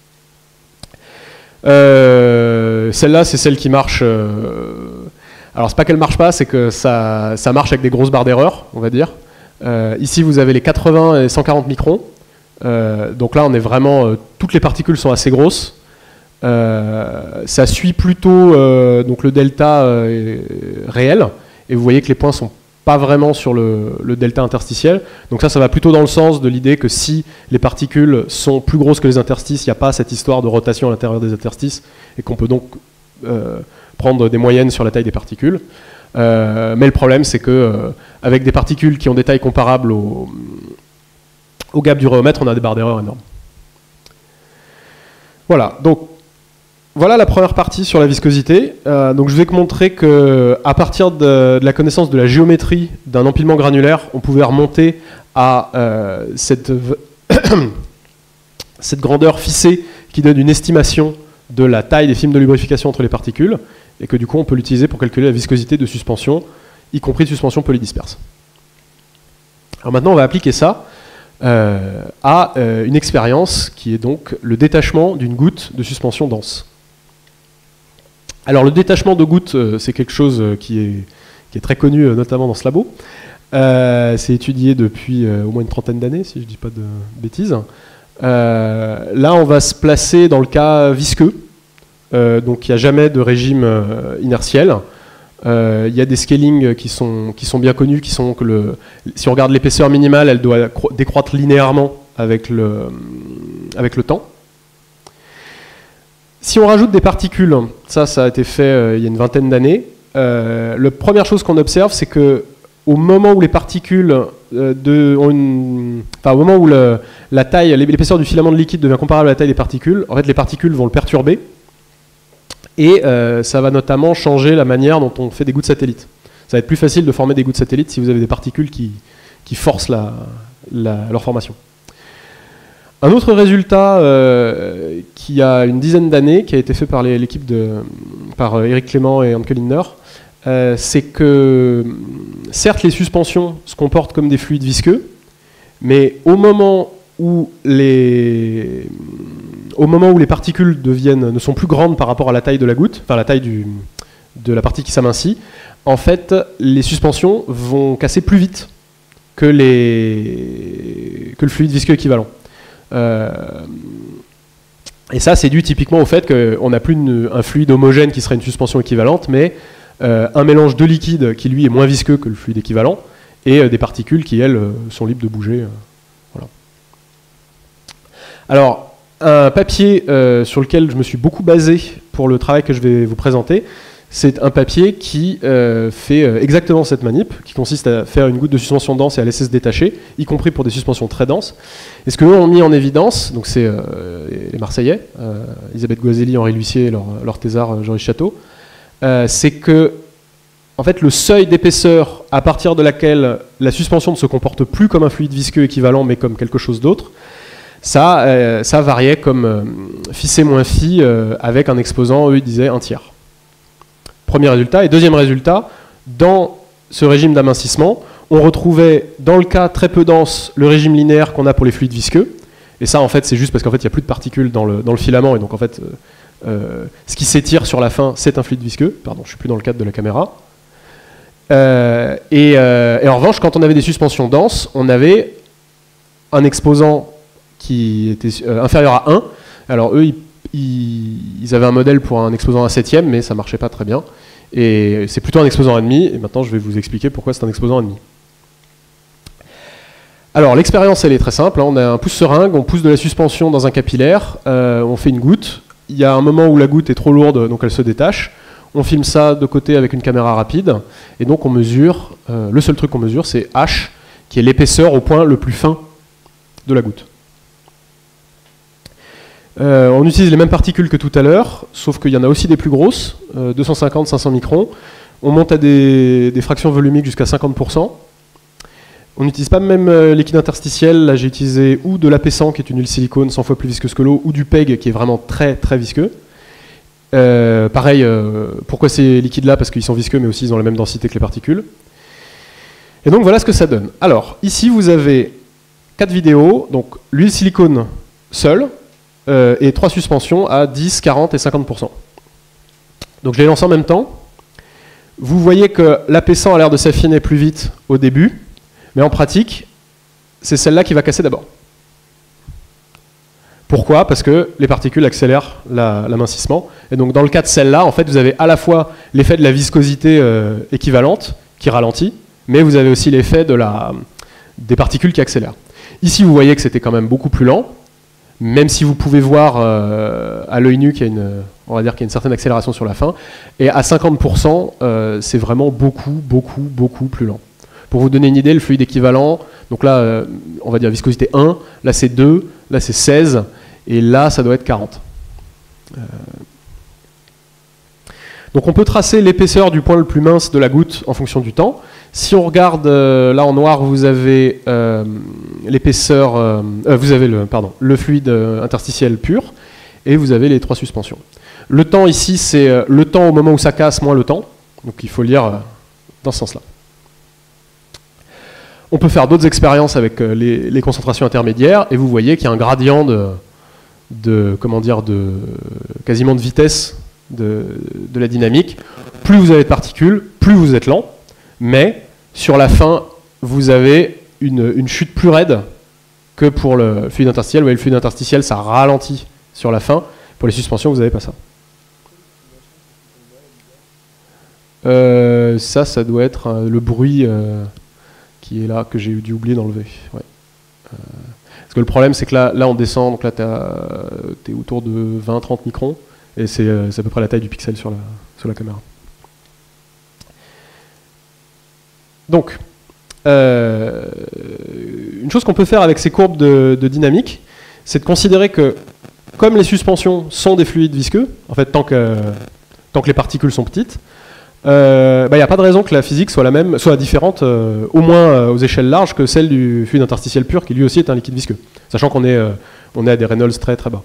Euh, Celle-là, c'est celle qui marche. Euh, alors c'est pas qu'elle marche pas, c'est que ça, ça marche avec des grosses barres d'erreur, on va dire. Euh, ici, vous avez les quatre-vingts et cent quarante microns. Euh, donc là, on est vraiment, euh, toutes les particules sont assez grosses. Euh, ça suit plutôt euh, donc le delta euh, réel, et vous voyez que les points sont pas vraiment sur le, le delta interstitiel. Donc ça, ça va plutôt dans le sens de l'idée que si les particules sont plus grosses que les interstices, il n'y a pas cette histoire de rotation à l'intérieur des interstices, et qu'on peut donc euh, prendre des moyennes sur la taille des particules. Euh, mais le problème, c'est que euh, avec des particules qui ont des tailles comparables au, au gap du rhéomètre, on a des barres d'erreur énormes. Voilà, donc voilà la première partie sur la viscosité. Euh, donc je vous ai montré qu'à partir de, de la connaissance de la géométrie d'un empilement granulaire, on pouvait remonter à euh, cette, cette grandeur fissée qui donne une estimation de la taille des films de lubrification entre les particules, et que du coup on peut l'utiliser pour calculer la viscosité de suspension, y compris de suspension polydisperse. Alors maintenant on va appliquer ça euh, à euh, une expérience qui est donc le détachement d'une goutte de suspension dense. Alors le détachement de gouttes, euh, c'est quelque chose qui est, qui est très connu, euh, notamment dans ce labo. Euh, c'est étudié depuis euh, au moins une trentaine d'années, si je ne dis pas de bêtises. Euh, là, on va se placer dans le cas visqueux. Euh, donc il n'y a jamais de régime euh, inertiel. Euh, il y a des scalings qui sont, qui sont bien connus, qui sont que le, si on regarde l'épaisseur minimale, elle doit décroître linéairement avec le, avec le temps. Si on rajoute des particules, ça, ça a été fait euh, il y a une vingtaine d'années, euh, la première chose qu'on observe, c'est que au moment où les particules, euh, de, ont une, enfin, au moment où le, la taille, l'épaisseur du filament de liquide devient comparable à la taille des particules, en fait, les particules vont le perturber, et euh, ça va notamment changer la manière dont on fait des gouttes satellites. Ça va être plus facile de former des gouttes satellites si vous avez des particules qui, qui forcent la, la, leur formation. Un autre résultat euh, qui a une dizaine d'années, qui a été fait par l'équipe de par Eric Clément et Anke Lindner, euh, c'est que certes les suspensions se comportent comme des fluides visqueux, mais au moment où les au moment où les particules deviennent ne sont plus grandes par rapport à la taille de la goutte, enfin la taille du, de la partie qui s'amincit, en fait les suspensions vont casser plus vite que les que le fluide visqueux équivalent. Euh, et ça, c'est dû typiquement au fait qu'on n'a plus une, un fluide homogène qui serait une suspension équivalente, mais euh, un mélange de liquide qui, lui, est moins visqueux que le fluide équivalent, et euh, des particules qui, elles, euh, sont libres de bouger. Euh, voilà. Alors, un papier euh, sur lequel je me suis beaucoup basé pour le travail que je vais vous présenter, c'est un papier qui euh, fait euh, exactement cette manip, qui consiste à faire une goutte de suspension dense et à laisser se détacher, y compris pour des suspensions très denses. Et ce que eux ont mis en évidence, donc c'est euh, les Marseillais, euh, Elisabeth Goiselli, Henri L'Huissier et leur, leur thésard Joris Château, euh, c'est que en fait, le seuil d'épaisseur à partir de laquelle la suspension ne se comporte plus comme un fluide visqueux équivalent, mais comme quelque chose d'autre, ça, euh, ça variait comme euh, phi c moins phi euh, avec un exposant, eux ils disaient un tiers. Premier résultat. Et deuxième résultat, dans ce régime d'amincissement, on retrouvait, dans le cas très peu dense, le régime linéaire qu'on a pour les fluides visqueux. Et ça, en fait, c'est juste parce qu'en fait, il n'y a plus de particules dans le, dans le filament. Et donc, en fait, euh, euh, ce qui s'étire sur la fin, c'est un fluide visqueux. Pardon, je ne suis plus dans le cadre de la caméra. Euh, et, euh, et en revanche, quand on avait des suspensions denses, on avait un exposant qui était euh, inférieur à un. Alors, eux, ils ils avaient un modèle pour un exposant à septième, mais ça ne marchait pas très bien. Et c'est plutôt un exposant à demi, et maintenant je vais vous expliquer pourquoi c'est un exposant à demi. Alors l'expérience elle est très simple, hein. On a un pouce-seringue, on pousse de la suspension dans un capillaire, euh, on fait une goutte, il y a un moment où la goutte est trop lourde, donc elle se détache, on filme ça de côté avec une caméra rapide, et donc on mesure, euh, le seul truc qu'on mesure c'est H, qui est l'épaisseur au point le plus fin de la goutte. Euh, on utilise les mêmes particules que tout à l'heure, sauf qu'il y en a aussi des plus grosses, euh, deux cent cinquante à cinq cents microns. On monte à des, des fractions volumiques jusqu'à cinquante pour cent. On n'utilise pas même euh, liquide interstitiel. Là, j'ai utilisé ou de l'apessant, qui est une huile silicone cent fois plus visqueuse que l'eau, ou du P E G, qui est vraiment très très visqueux. Euh, pareil, euh, pourquoi ces liquides-là? Parce qu'ils sont visqueux, mais aussi ils ont la même densité que les particules. Et donc voilà ce que ça donne. Alors, ici, vous avez quatre vidéos. Donc, l'huile silicone seule, Euh, et trois suspensions à dix, quarante et cinquante pour cent. Donc je les lance en même temps. Vous voyez que l'apaissant a l'air de s'affiner plus vite au début, mais en pratique, c'est celle-là qui va casser d'abord. Pourquoi? Parce que les particules accélèrent l'amincissement. La, et donc dans le cas de celle-là, en fait, vous avez à la fois l'effet de la viscosité euh, équivalente, qui ralentit, mais vous avez aussi l'effet de la, des particules qui accélèrent. Ici, vous voyez que c'était quand même beaucoup plus lent, même si vous pouvez voir euh, à l'œil nu qu'il y a une, on va dire qu'il y a une certaine accélération sur la fin, et à cinquante pour cent, euh, c'est vraiment beaucoup, beaucoup, beaucoup plus lent. Pour vous donner une idée, le fluide équivalent, donc là, euh, on va dire viscosité un, là c'est deux, là c'est seize, et là ça doit être quarante. Euh... Donc on peut tracer l'épaisseur du point le plus mince de la goutte en fonction du temps. Si on regarde, euh, là en noir, vous avez euh, l'épaisseur, euh, euh, vous avez le, pardon, le fluide euh, interstitiel pur, et vous avez les trois suspensions. Le temps ici, c'est euh, le temps au moment où ça casse moins le temps, donc il faut lire euh, dans ce sens-là. On peut faire d'autres expériences avec euh, les, les concentrations intermédiaires, et vous voyez qu'il y a un gradient de, de, comment dire, de quasiment de vitesse de, de la dynamique. Plus vous avez de particules, plus vous êtes lent. Mais sur la fin, vous avez une, une chute plus raide que pour le fluide interstitiel. Vous voyez, le fluide interstitiel, ça ralentit sur la fin. Pour les suspensions, vous n'avez pas ça. Euh, ça, ça doit être euh, le bruit euh, qui est là, que j'ai dû oublier d'enlever. Ouais. Euh, parce que le problème, c'est que là, là, on descend, donc là, tu es autour de vingt à trente microns, et c'est euh, à peu près la taille du pixel sur la, sur la caméra. Donc, euh, une chose qu'on peut faire avec ces courbes de, de dynamique, c'est de considérer que, comme les suspensions sont des fluides visqueux, en fait, tant que, tant que les particules sont petites, euh, bah, y a pas de raison que la physique soit la même, soit différente, euh, au moins euh, aux échelles larges, que celle du fluide interstitiel pur, qui lui aussi est un liquide visqueux, sachant qu'on est, euh, on est à des Reynolds très très bas.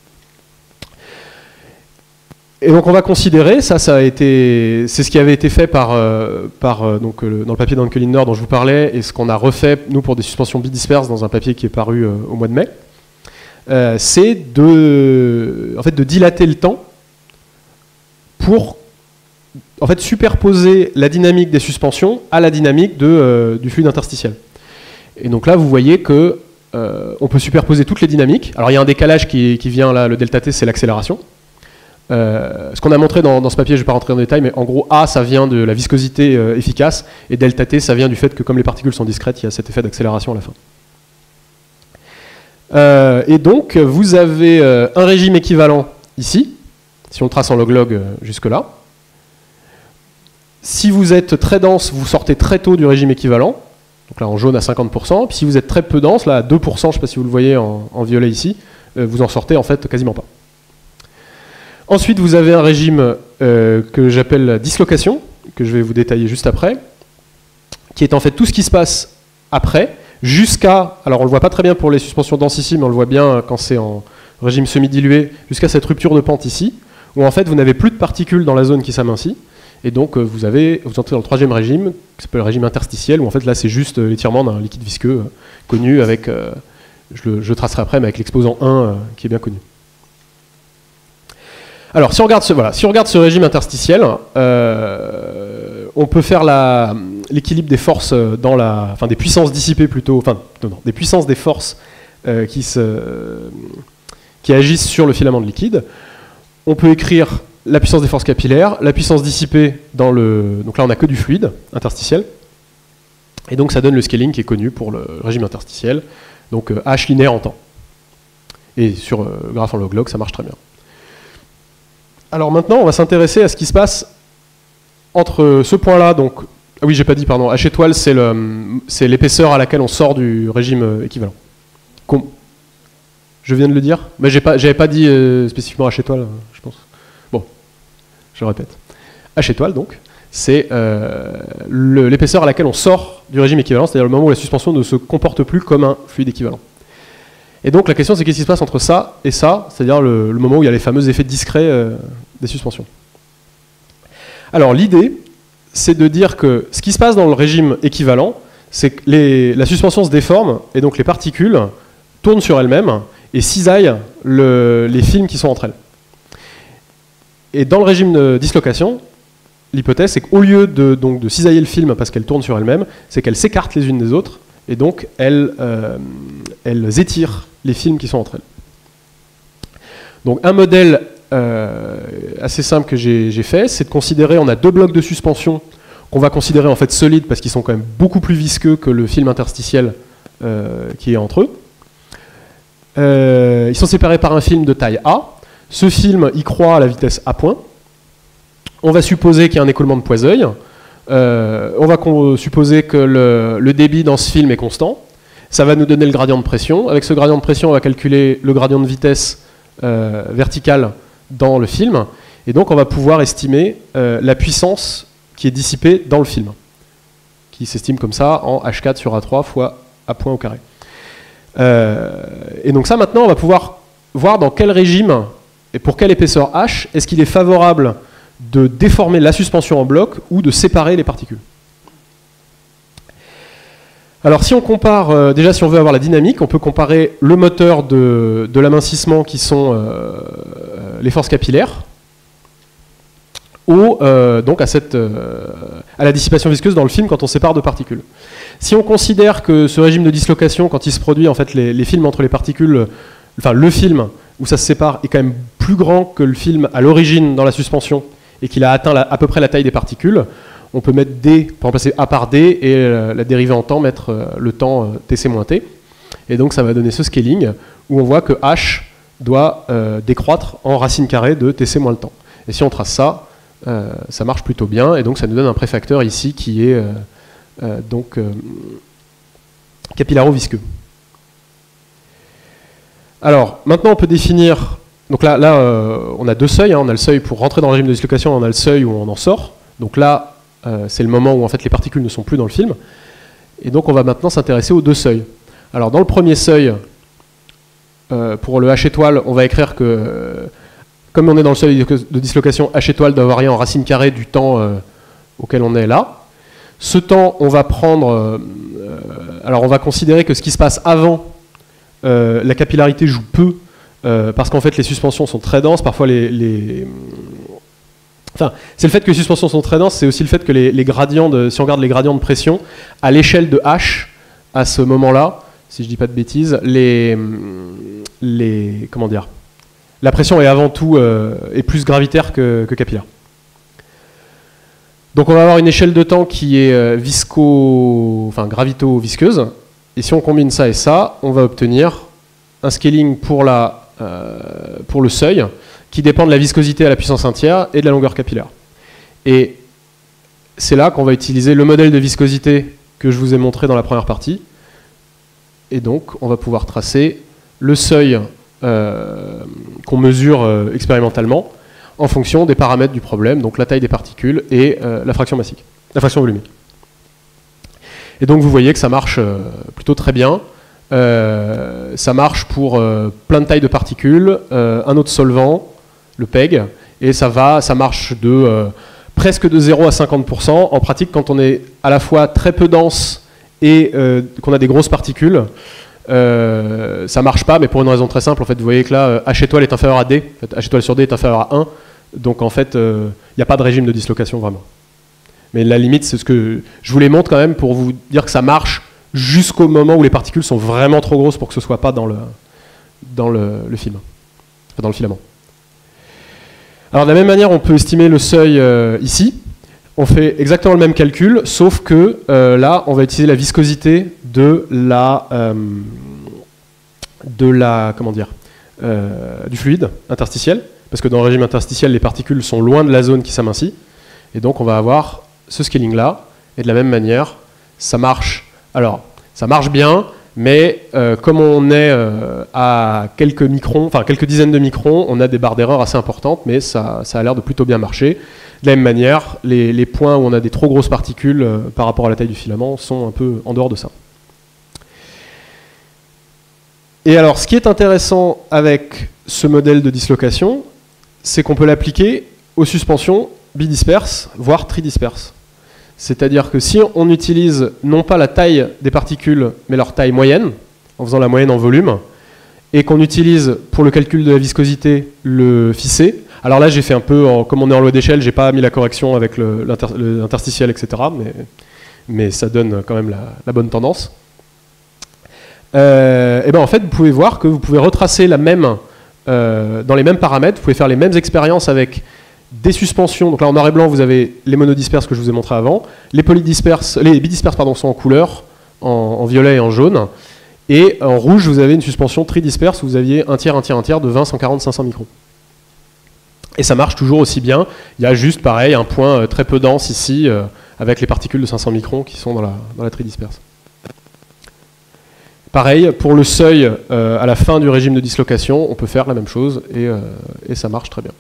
Et donc on va considérer, ça, ça a été, c'est ce qui avait été fait par, euh, par euh, donc, euh, dans le papier d'Anke-Lindner dont je vous parlais, et ce qu'on a refait, nous, pour des suspensions bidisperses dans un papier qui est paru euh, au mois de mai, euh, c'est de, en fait, de dilater le temps pour en fait, superposer la dynamique des suspensions à la dynamique de, euh, du fluide interstitiel. Et donc là, vous voyez que euh, on peut superposer toutes les dynamiques. Alors il y a un décalage qui, qui vient là, le delta T, c'est l'accélération. Euh, ce qu'on a montré dans, dans ce papier, je ne vais pas rentrer dans le détail, mais en gros, A, ça vient de la viscosité euh, efficace, et delta T, ça vient du fait que comme les particules sont discrètes, il y a cet effet d'accélération à la fin. Euh, et donc, vous avez euh, un régime équivalent ici, si on le trace en log-log euh, jusque-là. Si vous êtes très dense, vous sortez très tôt du régime équivalent, donc là en jaune à cinquante pour cent, puis si vous êtes très peu dense, là à deux pour cent, je ne sais pas si vous le voyez en, en violet ici, euh, vous en sortez en fait quasiment pas. Ensuite, vous avez un régime euh, que j'appelle la dislocation, que je vais vous détailler juste après, qui est en fait tout ce qui se passe après, jusqu'à, alors on ne le voit pas très bien pour les suspensions denses ici, mais on le voit bien quand c'est en régime semi-dilué, jusqu'à cette rupture de pente ici, où en fait vous n'avez plus de particules dans la zone qui s'amincit, et donc euh, vous, avez, vous entrez dans le troisième régime, qui s'appelle le régime interstitiel, où en fait là c'est juste euh, l'étirement d'un liquide visqueux euh, connu, avec, euh, je le je tracerai après, mais avec l'exposant un euh, qui est bien connu. Alors, si on regarde ce, voilà, si on regarde ce régime interstitiel, euh, on peut faire l'équilibre des forces dans la, enfin des puissances dissipées plutôt, enfin non, non, des puissances des forces euh, qui, se, qui agissent sur le filament de liquide. On peut écrire la puissance des forces capillaires, la puissance dissipée dans le, donc là on n'a que du fluide interstitiel, et donc ça donne le scaling qui est connu pour le régime interstitiel, donc euh, H linéaire en temps. Et sur euh, le graphe en log-log, ça marche très bien. Alors maintenant, on va s'intéresser à ce qui se passe entre ce point-là, donc, ah oui, j'ai pas dit, pardon, H étoile, c'est l'épaisseur à laquelle on sort du régime équivalent. Com je viens de le dire, mais j'ai pas, j'avais pas dit euh, spécifiquement H étoile, je pense. Bon, je répète. H étoile, donc, c'est euh, l'épaisseur à laquelle on sort du régime équivalent, c'est-à-dire le moment où la suspension ne se comporte plus comme un fluide équivalent. Et donc la question c'est qu'est-ce qui se passe entre ça et ça, c'est-à-dire le, le moment où il y a les fameux effets discrets euh, des suspensions. Alors l'idée, c'est de dire que ce qui se passe dans le régime équivalent, c'est que les, la suspension se déforme, et donc les particules tournent sur elles-mêmes et cisaillent le, les films qui sont entre elles. Et dans le régime de dislocation, l'hypothèse c'est qu'au lieu de, donc, de cisailler le film parce qu'elles tournent sur elles-mêmes, c'est qu'elles s'écartent les unes des autres, et donc elles, euh, elles étirent les films qui sont entre elles. Donc un modèle euh, assez simple que j'ai fait, c'est de considérer, on a deux blocs de suspension qu'on va considérer en fait solides parce qu'ils sont quand même beaucoup plus visqueux que le film interstitiel euh, qui est entre eux. Euh, ils sont séparés par un film de taille A. Ce film, il croît à la vitesse A point. On va supposer qu'il y a un écoulement de Poiseuille. Euh, on va supposer que le, le débit dans ce film est constant. Ça va nous donner le gradient de pression. Avec ce gradient de pression, on va calculer le gradient de vitesse euh, verticale dans le film. Et donc, on va pouvoir estimer euh, la puissance qui est dissipée dans le film, qui s'estime comme ça en H quatre sur A trois fois A point au carré. Euh, et donc ça, maintenant, on va pouvoir voir dans quel régime et pour quelle épaisseur H est-ce qu'il est favorable de déformer la suspension en bloc ou de séparer les particules. Alors si on compare, euh, déjà si on veut avoir la dynamique, on peut comparer le moteur de, de l'amincissement qui sont euh, les forces capillaires au, euh, donc à, cette, euh, à la dissipation visqueuse dans le film quand on sépare deux particules. Si on considère que ce régime de dislocation, quand il se produit, en fait les, les films entre les particules, enfin le film où ça se sépare est quand même plus grand que le film à l'origine dans la suspension et qu'il a atteint la, à peu près la taille des particules, on peut mettre D, pour remplacer A par D, et euh, la dérivée en temps, mettre euh, le temps euh, T C moins T. Et donc ça va donner ce scaling, où on voit que H doit euh, décroître en racine carrée de T C moins le temps. Et si on trace ça, euh, ça marche plutôt bien, et donc ça nous donne un préfacteur ici qui est euh, euh, donc euh, capillaro-visqueux. Alors, maintenant on peut définir... Donc là, là euh, on a deux seuils, hein, on a le seuil pour rentrer dans le régime de dislocation, on a le seuil où on en sort. Donc là, euh, c'est le moment où en fait, les particules ne sont plus dans le film. Et donc on va maintenant s'intéresser aux deux seuils. Alors dans le premier seuil, euh, pour le H étoile, on va écrire que, euh, comme on est dans le seuil de dislocation, H étoile doit varier en racine carrée du temps euh, auquel on est là. Ce temps, on va prendre... Euh, alors on va considérer que ce qui se passe avant, euh, la capillarité joue peu, euh, parce qu'en fait les suspensions sont très denses, parfois les... les Enfin, c'est le fait que les suspensions sont très denses, c'est aussi le fait que les, les gradients, de, si on regarde les gradients de pression, à l'échelle de H, à ce moment-là, si je dis pas de bêtises, les, les, comment dire, la pression est avant tout euh, est plus gravitaire que, que capillaire. Donc on va avoir une échelle de temps qui est euh, visco, enfin gravito-visqueuse, et si on combine ça et ça, on va obtenir un scaling pour, la, euh, pour le seuil, qui dépend de la viscosité à la puissance un tiers et de la longueur capillaire. Et c'est là qu'on va utiliser le modèle de viscosité que je vous ai montré dans la première partie. Et donc, on va pouvoir tracer le seuil euh, qu'on mesure euh, expérimentalement en fonction des paramètres du problème, donc la taille des particules et euh, la fraction massique, la fraction volumique. Et donc, vous voyez que ça marche euh, plutôt très bien. Euh, ça marche pour euh, plein de tailles de particules, euh, un autre solvant, le P E G, et ça va, ça marche de euh, presque de zéro à cinquante pour cent. En pratique, quand on est à la fois très peu dense et euh, qu'on a des grosses particules, euh, ça marche pas, mais pour une raison très simple. En fait, vous voyez que là, H étoile est inférieur à D, en fait, H étoile sur D est inférieur à un, donc en fait, il euh, n'y a pas de régime de dislocation vraiment. Mais la limite, c'est ce que je vous les montre quand même pour vous dire que ça marche jusqu'au moment où les particules sont vraiment trop grosses pour que ce ne soit pas dans le, dans le, le film, enfin, dans le filament. Alors de la même manière, on peut estimer le seuil euh, ici. On fait exactement le même calcul, sauf que euh, là, on va utiliser la viscosité de la, euh, de la, comment dire, euh, du fluide interstitiel, parce que dans le régime interstitiel, les particules sont loin de la zone qui s'amincit, et donc on va avoir ce scaling-là, et de la même manière, ça marche. Alors, ça marche bien, mais euh, comme on est euh, à quelques microns, enfin quelques dizaines de microns, on a des barres d'erreur assez importantes, mais ça, ça a l'air de plutôt bien marcher. De la même manière, les, les points où on a des trop grosses particules euh, par rapport à la taille du filament sont un peu en dehors de ça. Et alors, ce qui est intéressant avec ce modèle de dislocation, c'est qu'on peut l'appliquer aux suspensions bidisperses, voire tridisperses. C'est-à-dire que si on utilise non pas la taille des particules, mais leur taille moyenne, en faisant la moyenne en volume, et qu'on utilise pour le calcul de la viscosité le Ficet. Alors là, j'ai fait un peu, en, comme on est en loi d'échelle, j'ai pas mis la correction avec l'interstitiel, et cetera, mais, mais ça donne quand même la, la bonne tendance. Euh, et ben en fait, vous pouvez voir que vous pouvez retracer la même, euh, dans les mêmes paramètres, vous pouvez faire les mêmes expériences avec des suspensions. Donc là, en noir et blanc, vous avez les monodisperses que je vous ai montré avant. Les polydisperses, les bidisperses pardon, sont en couleur, en, en violet et en jaune. Et en rouge, vous avez une suspension tridisperse où vous aviez un tiers, un tiers, un tiers de vingt, cent quarante, cinq cents microns. Et ça marche toujours aussi bien. Il y a juste, pareil, un point très peu dense ici, euh, avec les particules de cinq cents microns qui sont dans la, dans la tridisperse. Pareil, pour le seuil, euh, à la fin du régime de dislocation, on peut faire la même chose et, euh, et ça marche très bien.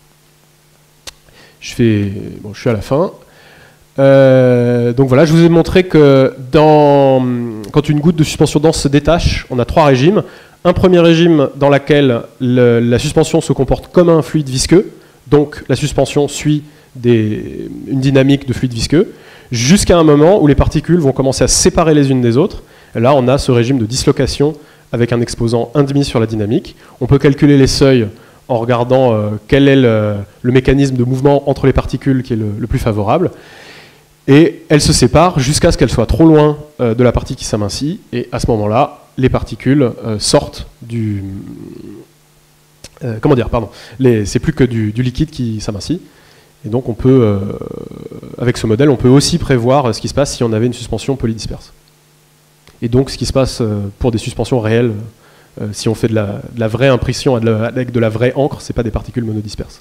Je, fais, bon, je suis à la fin. Euh, donc voilà, je vous ai montré que dans, quand une goutte de suspension dense se détache, on a trois régimes. Un premier régime dans lequel le, la suspension se comporte comme un fluide visqueux, donc la suspension suit des, une dynamique de fluide visqueux, jusqu'à un moment où les particules vont commencer à se séparer les unes des autres. Et là, on a ce régime de dislocation avec un exposant un virgule cinq sur la dynamique. On peut calculer les seuils en regardant euh, quel est le, le mécanisme de mouvement entre les particules qui est le, le plus favorable. Et elles se séparent jusqu'à ce qu'elles soient trop loin euh, de la partie qui s'amincit. Et à ce moment-là, les particules euh, sortent du... Euh, comment dire, pardon. C'est plus que du, du liquide qui s'amincit. Et donc, on peut, euh, avec ce modèle, on peut aussi prévoir ce qui se passe si on avait une suspension polydisperse. Et donc, ce qui se passe euh, pour des suspensions réelles, euh, si on fait de la, de la vraie impression avec de la vraie encre, ce n'est pas des particules monodisperses.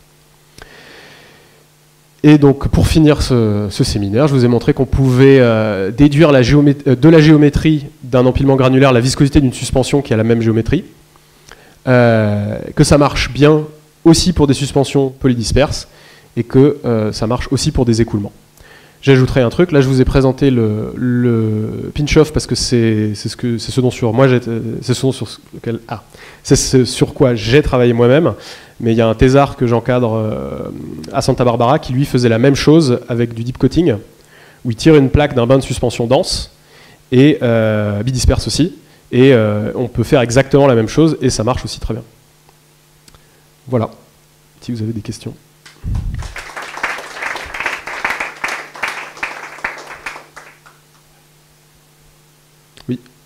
Et donc, pour finir ce, ce séminaire, je vous ai montré qu'on pouvait euh, déduire la géométrie, de la géométrie d'un empilement granulaire la viscosité d'une suspension qui a la même géométrie, euh, que ça marche bien aussi pour des suspensions polydisperses, et que euh, ça marche aussi pour des écoulements. J'ajouterai un truc, là je vous ai présenté le, le pinch-off parce que c'est ce, que, ce dont sur moi c'est ce, sur lequel, ah, ce sur quoi j'ai travaillé moi-même, mais il y a un thésard que j'encadre euh, à Santa Barbara qui lui faisait la même chose avec du deep coating, où il tire une plaque d'un bain de suspension dense, et euh, bidisperse aussi, et euh, on peut faire exactement la même chose, et ça marche aussi très bien. Voilà, si vous avez des questions. Oui.